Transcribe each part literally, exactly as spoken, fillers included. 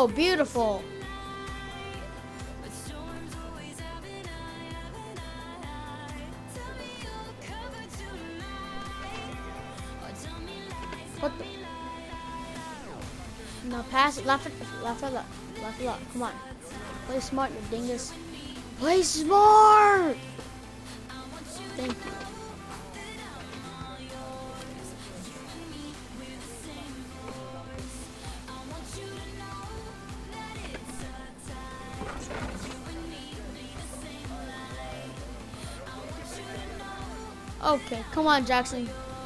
Oh, beautiful. What the? No, pass it. Left it. Left it. Left it. Come on. Play smart, you dingus. Play smart! Thank you. Okay, come on, Jackson.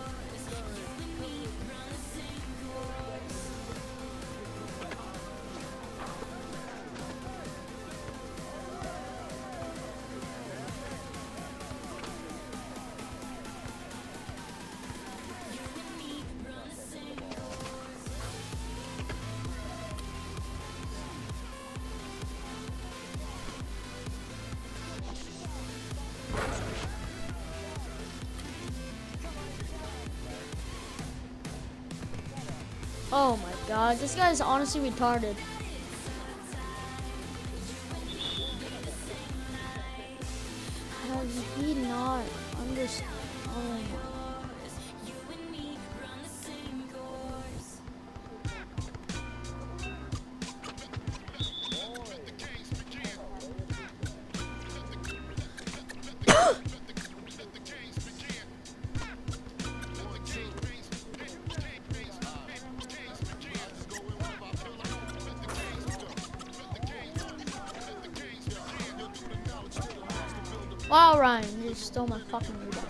Oh my god, this guy is honestly retarded. Has he not understood? Oh my. Wow, Ryan, you just stole my fucking rebound.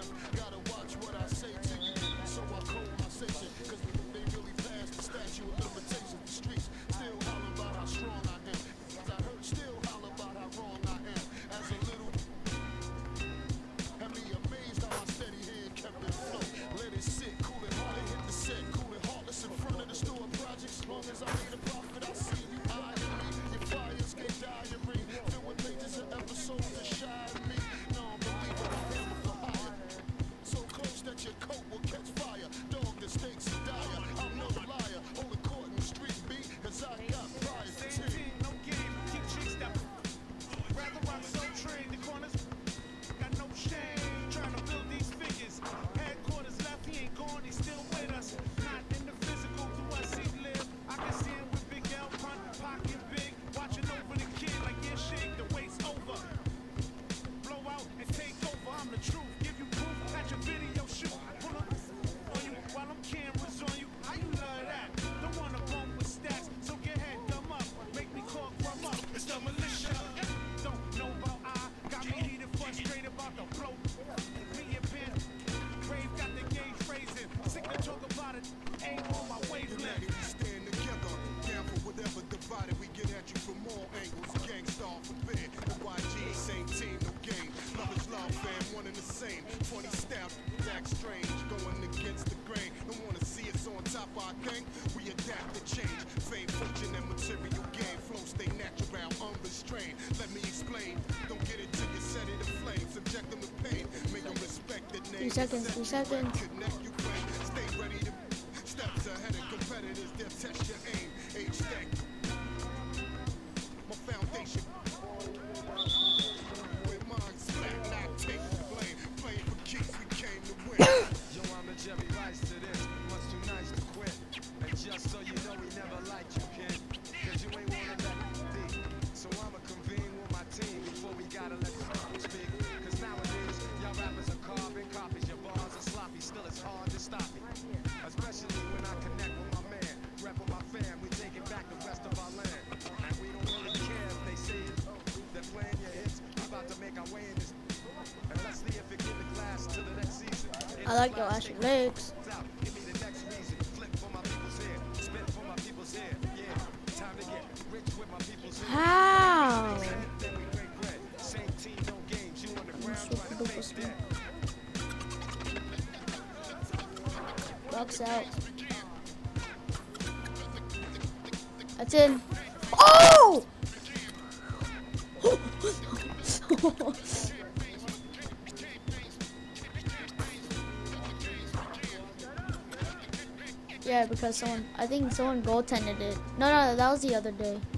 Three seconds, three seconds. I like your ashy legs. How? Bucks out. That's in. Oh! Yeah, because someone, I think someone goaltended it. No, no, that was the other day.